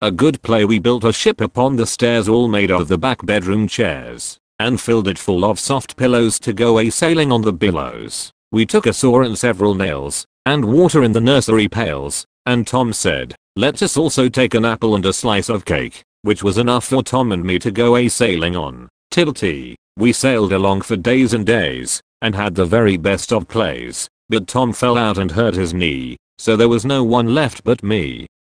A good play. We built a ship upon the stairs all made of the back bedroom chairs and filled it full of soft pillows to go a-sailing on the billows. We took a saw and several nails and water in the nursery pails, and Tom said, "Let us also take an apple and a slice of cake," which was enough for Tom and me to go a-sailing on. Till tea. We sailed along for days and days and had the very best of plays, but Tom fell out and hurt his knee, so there was no one left but me.